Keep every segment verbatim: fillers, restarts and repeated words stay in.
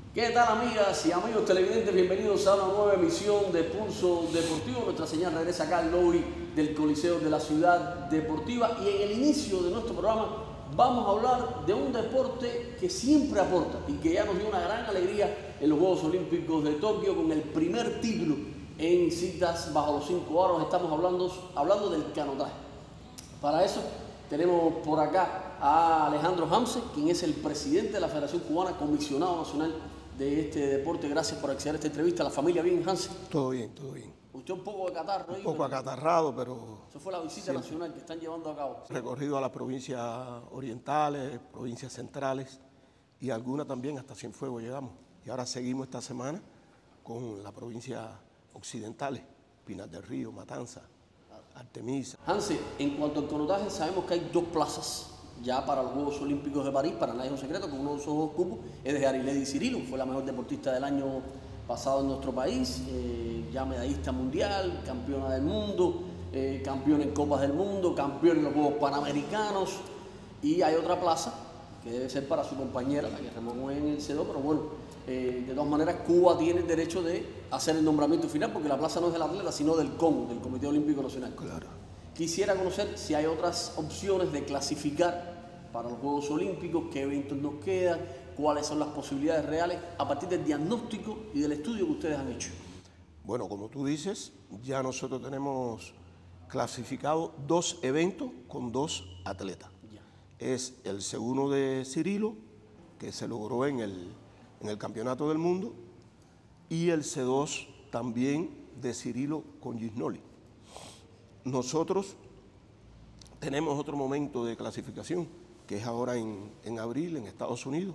¿Qué tal, amigas y amigos televidentes? Bienvenidos a una nueva emisión de Pulso Deportivo. Nuestra señal regresa acá al lobby del Coliseo de la Ciudad Deportiva y en el inicio de nuestro programa vamos a hablar de un deporte que siempre aporta y que ya nos dio una gran alegría en los Juegos Olímpicos de Tokio con el primer título en citas bajo los cinco aros. Estamos hablando, hablando del canotaje. Para eso tenemos por acá a Alejandro Hamse, quien es el presidente de la Federación Cubana, comisionado nacional de este deporte. Gracias por acceder a esta entrevista. ¿La familia bien, Hamse? Todo bien, todo bien. Usted un poco de catarro, Un poco acatarrado, pero... Eso fue la visita siempre nacional que están llevando a cabo. Recorrido a las provincias orientales, provincias centrales y algunas también hasta Cienfuegos llegamos. Y ahora seguimos esta semana con las provincias occidentales, Pinar del Río, Matanza, Artemisa. Hamse, en cuanto al canotaje, sabemos que hay dos plazas ya para los Juegos Olímpicos de París, para nadie es un secreto, con uno de esos dos cupos es de Ariledi Cirilo, fue la mejor deportista del año pasado en nuestro país, eh, ya medallista mundial, campeona del mundo, eh, campeona en Copas del Mundo, campeona en los Juegos Panamericanos, y hay otra plaza que debe ser para su compañera, la que remó en el C dos, pero bueno, eh, de todas maneras Cuba tiene el derecho de hacer el nombramiento final, porque la plaza no es del atleta, sino del C O N, del Comité Olímpico Nacional. Claro. Quisiera conocer si hay otras opciones de clasificar para los Juegos Olímpicos, qué eventos nos quedan, cuáles son las posibilidades reales a partir del diagnóstico y del estudio que ustedes han hecho. Bueno, como tú dices, ya nosotros tenemos clasificado dos eventos con dos atletas. Ya. Es el C uno de Cirilo, que se logró en el, en el Campeonato del Mundo, y el C dos también de Cirilo con Gisnoli. Nosotros tenemos otro momento de clasificación, que es ahora en, en abril en Estados Unidos,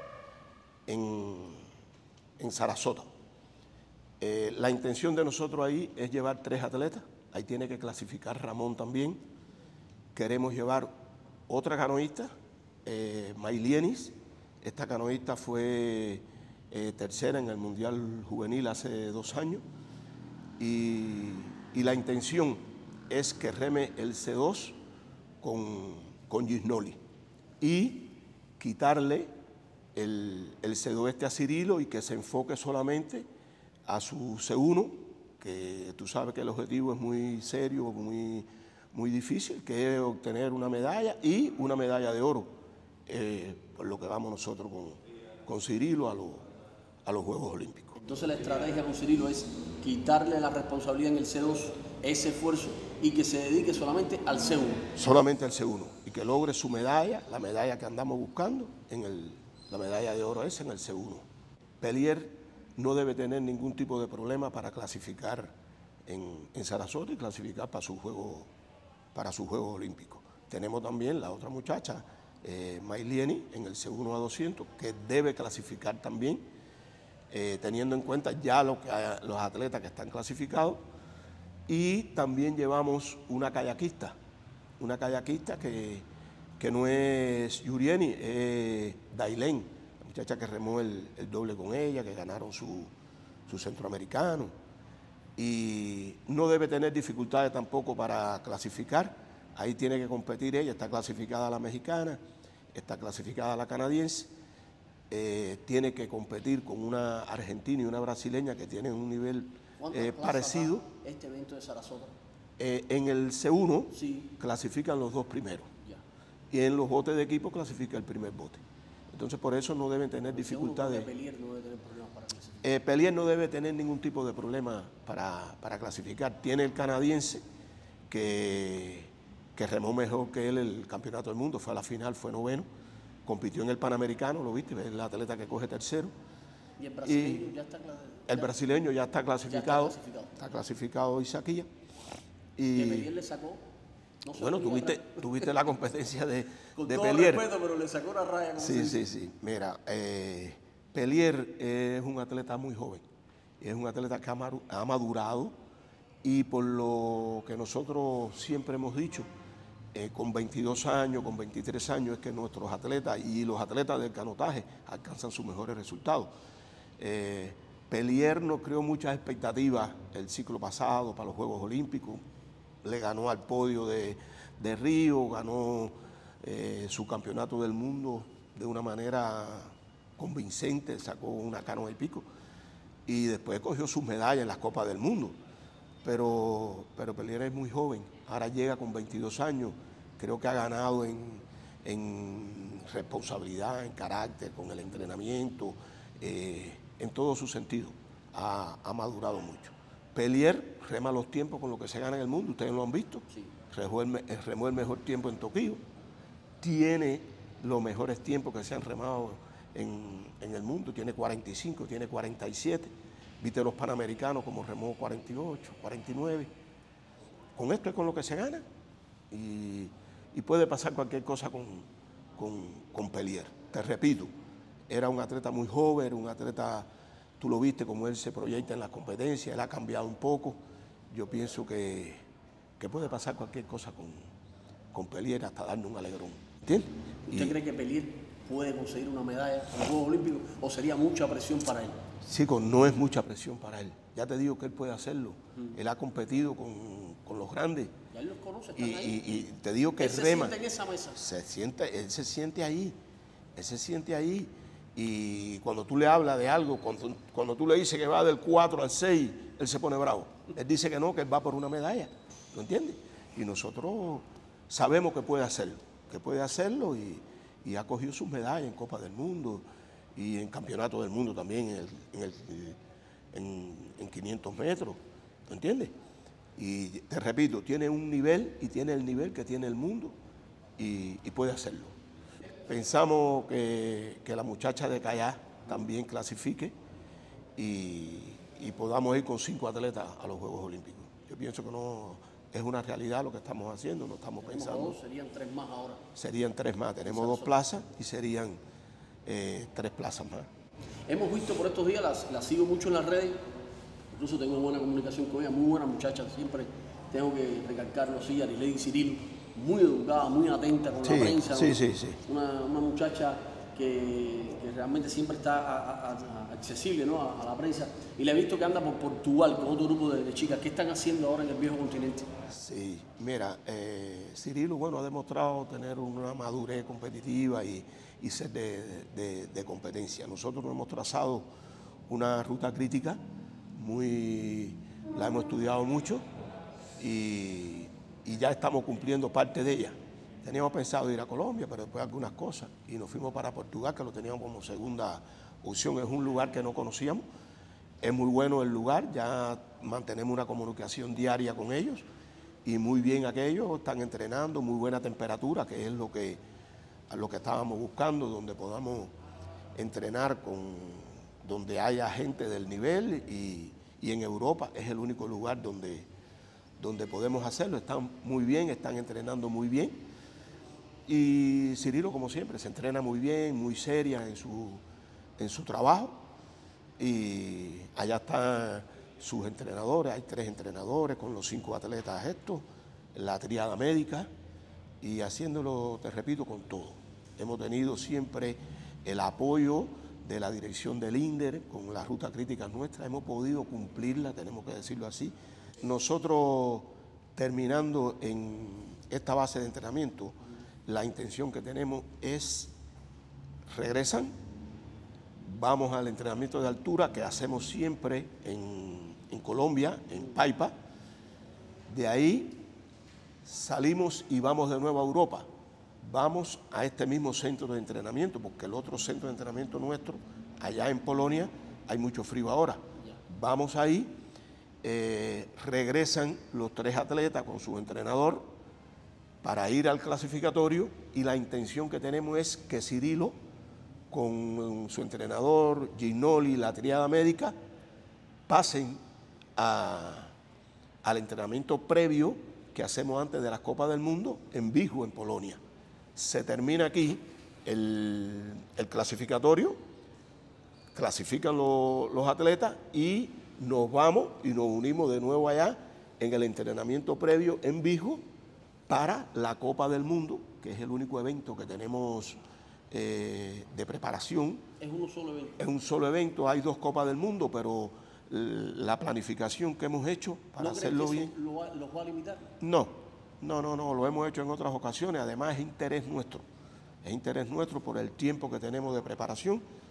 en, en Sarasota. Eh, la intención de nosotros ahí es llevar tres atletas, ahí tiene que clasificar Ramón también. Queremos llevar otra canoísta, eh, Maylienis. Esta canoísta fue eh, tercera en el Mundial Juvenil hace dos años y, y la intención es que reme el C dos con, con Gisnoli y quitarle el, el C dos este a Cirilo y que se enfoque solamente a su C uno, que tú sabes que el objetivo es muy serio, muy, muy difícil, que es obtener una medalla y una medalla de oro, eh, por lo que vamos nosotros con, con Cirilo a, lo, a los Juegos Olímpicos. Entonces la estrategia con Cirilo es quitarle la responsabilidad en el C dos, ese esfuerzo, y que se dedique solamente al C uno. Solamente al C uno, y que logre su medalla, la medalla que andamos buscando, en el, la medalla de oro esa en el C uno. Pellier no debe tener ningún tipo de problema para clasificar en, en Sarasota y clasificar para sus Juegos para sus Juegos Olímpicos. Tenemos también la otra muchacha, eh, Maylieni, en el C uno a doscientos, que debe clasificar también, eh, teniendo en cuenta ya lo que hay, los atletas que están clasificados. Y también llevamos una kayakista, una kayakista que, que no es Yurieni, es Dailén, la muchacha que remó el, el doble con ella, que ganaron su, su centroamericano. Y no debe tener dificultades tampoco para clasificar, ahí tiene que competir ella, está clasificada la mexicana, está clasificada la canadiense, eh, tiene que competir con una argentina y una brasileña que tienen un nivel Eh, parecido. Este evento de Sarasota. Eh, en el C uno sí. clasifican los dos primeros. Ya. Y en los botes de equipo clasifica el primer bote. Entonces por eso no deben tener dificultades. Pellier no debe tener problemas para clasificar. Eh, Pellier no debe tener ningún tipo de problema para, para clasificar. Tiene el canadiense que, que remó mejor que él el campeonato del mundo, fue a la final, fue noveno, compitió en el Panamericano, lo viste, es el atleta que coge tercero. Y el brasileño y ya está clasificado. El brasileño ya está clasificado, ya está clasificado, está clasificado Isaquilla. Y que Pellier le sacó. No bueno, tuviste, tuviste la competencia de, Con de todo Pellier. respeto, pero le sacó una raya. Sí, sí, sí. Mira, eh, Pellier es un atleta muy joven, es un atleta que ha madurado y por lo que nosotros siempre hemos dicho, eh, con veintidós años, con veintitrés años, es que nuestros atletas y los atletas del canotaje alcanzan sus mejores resultados. Eh, Pellier no creó muchas expectativas el ciclo pasado para los Juegos Olímpicos, le ganó al podio de, de Río, ganó eh, su campeonato del mundo de una manera convincente, sacó una canoa y pico, y después cogió sus medallas en las Copas del Mundo. Pero, pero Pellier es muy joven, ahora llega con veintidós años, creo que ha ganado en, en responsabilidad, en carácter, con el entrenamiento, eh, en todo su sentido, ha, ha madurado mucho. Pellier rema los tiempos con lo que se gana en el mundo, ustedes lo han visto, sí. remó, el, remó el mejor tiempo en Tokio, tiene los mejores tiempos que se han remado en, en el mundo, tiene cuarenta y cinco, tiene cuarenta y siete, viste los panamericanos como remó cuarenta y ocho, cuarenta y nueve, con esto es con lo que se gana y, y puede pasar cualquier cosa con, con, con Pellier. Te repito, era un atleta muy joven, era un atleta, tú lo viste como él se proyecta en las competencias, él ha cambiado un poco, yo pienso que, que puede pasar cualquier cosa con, con Pellier hasta darle un alegrón, ¿entiendes? ¿Usted y, cree que Pellier puede conseguir una medalla en los Juegos Olímpicos o sería mucha presión para él? Chico, no es mucha presión para él. Ya te digo que él puede hacerlo. Mm. Él ha competido con, con los grandes. Ya él los conoce, están y, ahí. Y, y te digo que él rema. se siente en esa mesa. Se siente, él se siente ahí. Él se siente ahí. Y cuando tú le hablas de algo, cuando, cuando tú le dices que va del cuatro al seis, él se pone bravo. Él dice que no, que él va por una medalla. ¿Lo entiendes? Y nosotros sabemos que puede hacerlo. Que puede hacerlo y, y ha cogido sus medallas en Copa del Mundo y en Campeonato del Mundo también en, el, en, el, en, en quinientos metros, ¿tú entiendes? Y te repito, tiene un nivel y tiene el nivel que tiene el mundo y, y puede hacerlo. Pensamos que, que la muchacha de Callá también clasifique y, y podamos ir con cinco atletas a los Juegos Olímpicos. Yo pienso que no es una realidad lo que estamos haciendo, no estamos pensando. Dos, serían tres más ahora. Serían tres más, tenemos dos plazas y serían Eh, tres plazas más. Hemos visto por estos días, las, las sigo mucho en las redes, incluso tengo buena comunicación con ella, muy buena muchacha, siempre tengo que recalcarlo así, Arilady Cirilo, muy educada, muy atenta con sí, la prensa, sí, ¿no? sí, sí. Una, una muchacha que, que realmente siempre está a, a, a, accesible, ¿no? a, a la prensa, y la he visto que anda por Portugal con otro grupo de, de chicas. ¿Qué están haciendo ahora en el viejo continente? Sí, mira, eh, Cirilo, bueno, ha demostrado tener una madurez competitiva y y ser de, de, de competencia. Nosotros nos hemos trazado una ruta crítica, muy, la hemos estudiado mucho y, y ya estamos cumpliendo parte de ella. Teníamos pensado ir a Colombia, pero después algunas cosas, y nos fuimos para Portugal, que lo teníamos como segunda opción. Es un lugar que no conocíamos, es muy bueno el lugar, ya mantenemos una comunicación diaria con ellos, y muy bien aquellos, están entrenando, muy buena temperatura, que es lo que a lo que estábamos buscando, donde podamos entrenar con, donde haya gente del nivel y, y en Europa es el único lugar donde, donde podemos hacerlo. Están muy bien, están entrenando muy bien y Cirilo, como siempre, se entrena muy bien, muy seria en su, en su trabajo y allá están sus entrenadores, hay tres entrenadores con los cinco atletas estos, la triada médica y haciéndolo, te repito, con todo. Hemos tenido siempre el apoyo de la dirección del INDER con la ruta crítica nuestra, hemos podido cumplirla, tenemos que decirlo así. Nosotros, terminando en esta base de entrenamiento, la intención que tenemos es, regresan, vamos al entrenamiento de altura que hacemos siempre en, en Colombia, en Paipa, de ahí salimos y vamos de nuevo a Europa. Vamos a este mismo centro de entrenamiento, porque el otro centro de entrenamiento nuestro, allá en Polonia, hay mucho frío ahora. Vamos ahí, eh, regresan los tres atletas con su entrenador para ir al clasificatorio y la intención que tenemos es que Cirilo, con su entrenador, Ginoli, la triada médica, pasen a, al entrenamiento previo que hacemos antes de las Copas del Mundo en Vigo, en Polonia. Se termina aquí el, el clasificatorio, clasifican lo, los atletas y nos vamos y nos unimos de nuevo allá en el entrenamiento previo en Vigo para la Copa del Mundo, que es el único evento que tenemos eh, de preparación. ¿Es un solo evento? Es un solo evento, hay dos Copas del Mundo, pero la planificación que hemos hecho para ¿No hacerlo crees que bien... ¿Los va, lo va a limitar? No, no, no, no, lo hemos hecho en otras ocasiones, además es interés nuestro, es interés nuestro por el tiempo que tenemos de preparación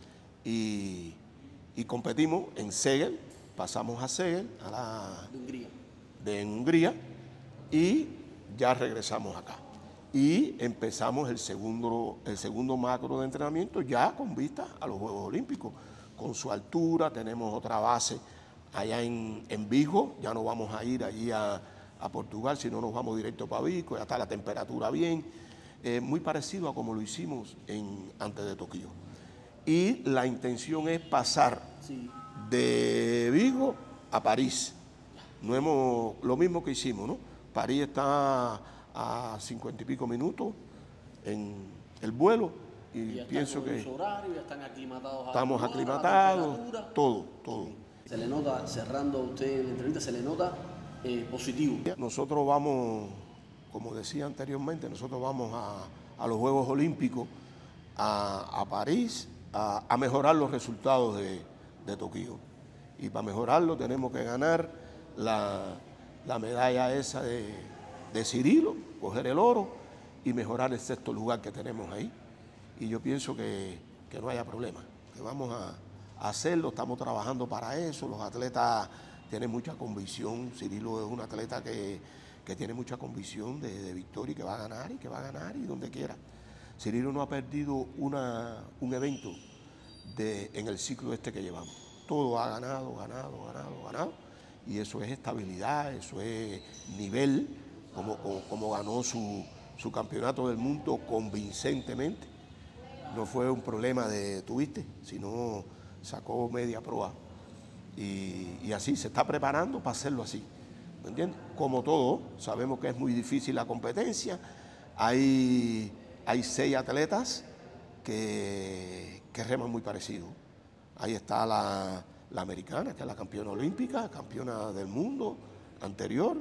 y, y competimos en Szeged, pasamos a Szeged, a la, de Hungría. de Hungría, y ya regresamos acá. Y empezamos el segundo, el segundo macro de entrenamiento ya con vista a los Juegos Olímpicos. Con su altura, tenemos otra base allá en, en Vigo, ya no vamos a ir allí a, a Portugal, sino nos vamos directo para Vigo, ya está la temperatura bien, eh, muy parecido a como lo hicimos en, antes de Tokio. Y la intención es pasar sí. de Vigo a París. No hemos, lo mismo que hicimos, ¿no? París está a cincuenta y pico minutos en el vuelo y, y pienso que horarios, ya están aclimatados estamos aclimatados, todo, todo. Se le nota, cerrando a usted en la entrevista, se le nota eh, positivo. Nosotros vamos, como decía anteriormente, nosotros vamos a, a los Juegos Olímpicos, a, a París, a, a mejorar los resultados de, de Tokio. Y para mejorarlo tenemos que ganar la, la medalla esa de, de Cirilo, coger el oro y mejorar el sexto lugar que tenemos ahí. Y yo pienso que, que no haya problema, que vamos a, a hacerlo, estamos trabajando para eso, los atletas tienen mucha convicción, Cirilo es un atleta que, que tiene mucha convicción de, de victoria y que va a ganar y que va a ganar y donde quiera. Cirilo no ha perdido una, un evento de, en el ciclo este que llevamos, todo ha ganado, ganado, ganado, ganado, y eso es estabilidad, eso es nivel, como, como, como ganó su, su campeonato del mundo convincentemente. No fue un problema de tuviste, sino sacó media proa. Y, y así, se está preparando para hacerlo así. ¿Me entiendes? Como todo, sabemos que es muy difícil la competencia. Hay, hay seis atletas que, que reman muy parecido. Ahí está la, la americana, que es la campeona olímpica, campeona del mundo anterior,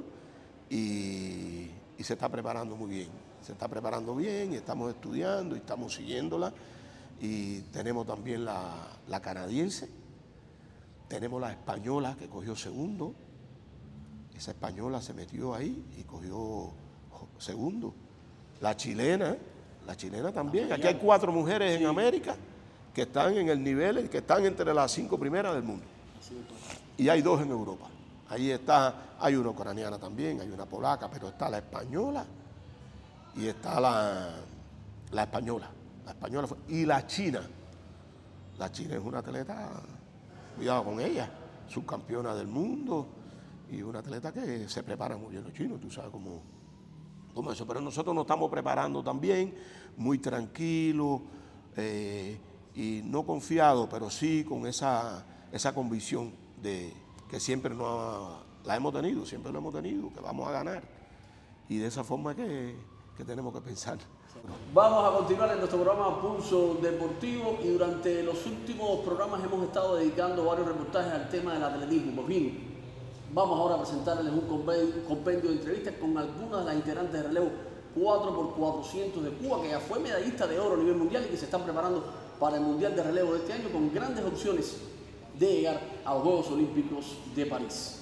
y, y se está preparando muy bien. Se está preparando bien y estamos estudiando y estamos siguiéndola. Y tenemos también la, la canadiense, tenemos la española que cogió segundo. Esa española se metió ahí y cogió segundo. La chilena, la chilena también. Aquí hay cuatro mujeres en América que están en el nivel, que están entre las cinco primeras del mundo. Y hay dos en Europa. Ahí está, hay una ucraniana también, hay una polaca, pero está la española. Y está la, la española, la española fue, y la china. La china es una atleta, cuidado con ella, subcampeona del mundo y una atleta que se prepara muy bien los chinos, tú sabes cómo, cómo eso. Pero nosotros nos estamos preparando también, muy tranquilos eh, y no confiados, pero sí con esa, esa convicción de que siempre no ha, la hemos tenido, siempre lo hemos tenido, que vamos a ganar. Y de esa forma que... que tenemos que pensar. Vamos a continuar en nuestro programa Pulso Deportivo y durante los últimos programas hemos estado dedicando varios reportajes al tema del atletismo. Por fin, vamos ahora a presentarles un compendio de entrevistas con algunas de las integrantes de relevo cuatro por cuatrocientos de Cuba, que ya fue medallista de oro a nivel mundial y que se están preparando para el Mundial de Relevo de este año con grandes opciones de llegar a los Juegos Olímpicos de París.